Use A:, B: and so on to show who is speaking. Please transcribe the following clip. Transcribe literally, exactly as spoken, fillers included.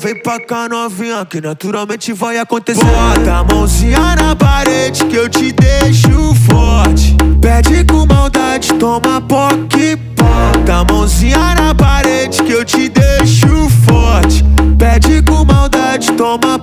A: Vem pra cá novinha que naturalmente vai acontecer. Bota a mãozinha na parede que eu te deixo forte. Pede